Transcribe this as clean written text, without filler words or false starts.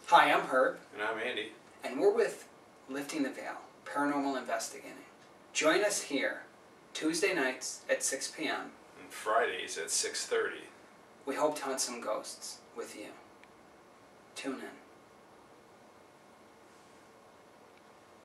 Hi, I'm Herb. And I'm Andy. And we're with Lifting the Veil, Paranormal Investigating. Join us here, Tuesday nights at 6 p.m. And Fridays at 6:30. We hope to hunt some ghosts with you. Tune in.